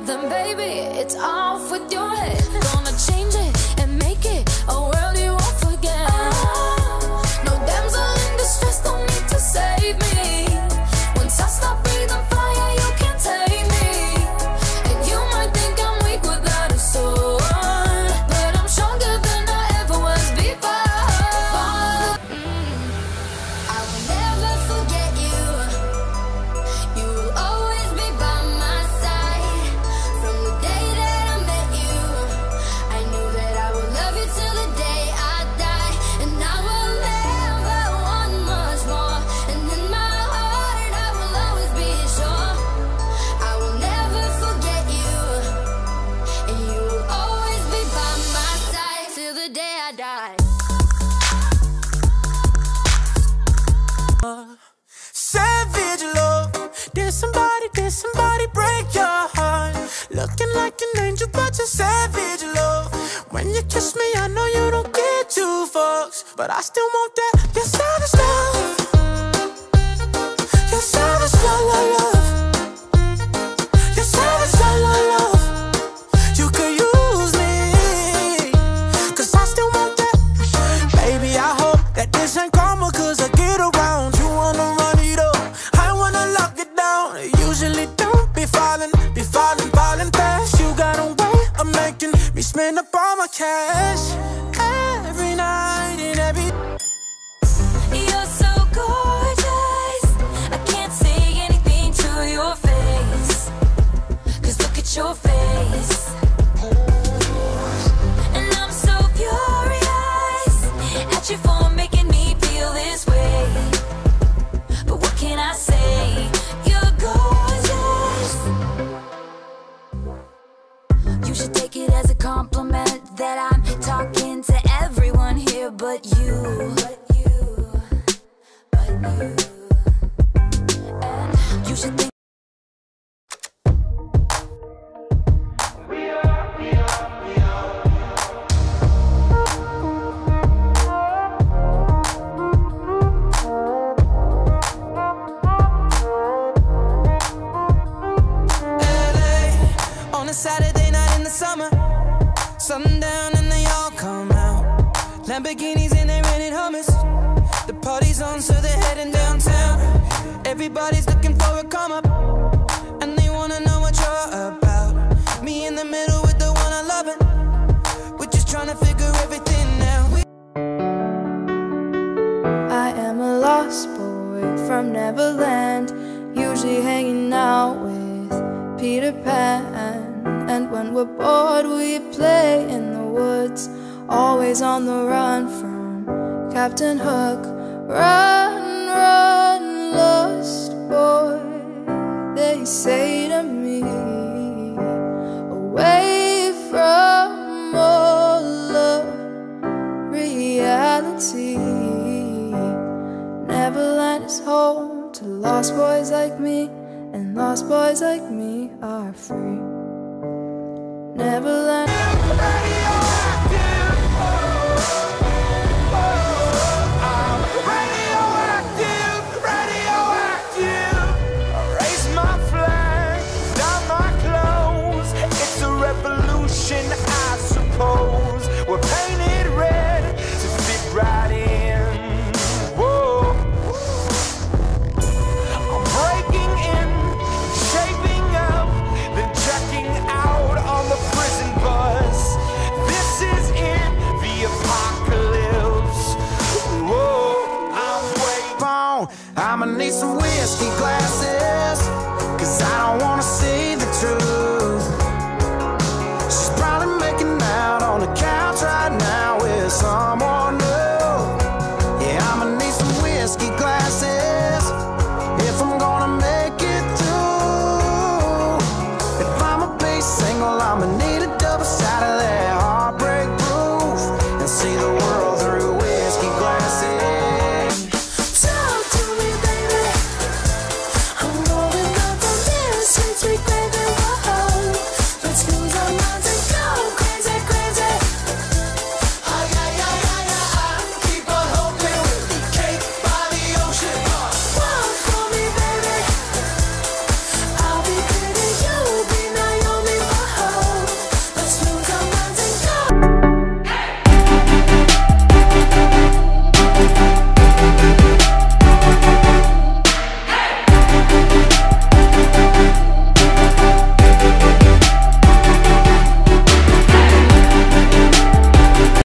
then baby, it's off with your head. Gonna change it and make it a world you won't forget. No damsel in distress, don't need to save me. Once I stop breathing fire, you can't take me. And you might think I'm weak without a sword, but I'm stronger than I ever was before. I will never forget you. You will always be by my side. From the day that I met you, I knew that I would love you till the day I die. And I will never want much more. And in my heart I will always be sure. I will never forget you, and you will always be by my side till the day I die. Savage love. Did somebody break your heart? Looking like an angel, but you're savage love. When you kiss me, I know you don't get two fucks, but I still want that. Your savage love. Your savage love, love. Your savage love, love. You could use me, 'cause I still want that. Baby, I hope that this ain't karma, 'cause I get around. You wanna run it up, I wanna lock it down. Usually don't be falling fast. You got a way of making me spend up all my cash every night and every. You're so gorgeous, I can't say anything to your face, 'cause look at your face. And I'm so furious at you for making me feel this way. But what can I say? You're gorgeous. You should take it as a compliment that I'm talking to everyone here but you. And you should think. LA on a Saturday night in the summer, sundown and they all come out. Lamborghinis and they rented hummus. The party's on, so they're heading downtown. Everybody's looking for a come up, and they wanna know what you're about. Me in the middle with the one I love, it. We're just trying to figure everything out. I am a lost boy from Neverland, usually hanging out with Peter Pan. And when we're bored, we play in the woods, always on the run from Captain Hook. Run, run, lost boy, they say to me, away from all of reality. Neverland is home to lost boys like me, and lost boys like me are free. Neverland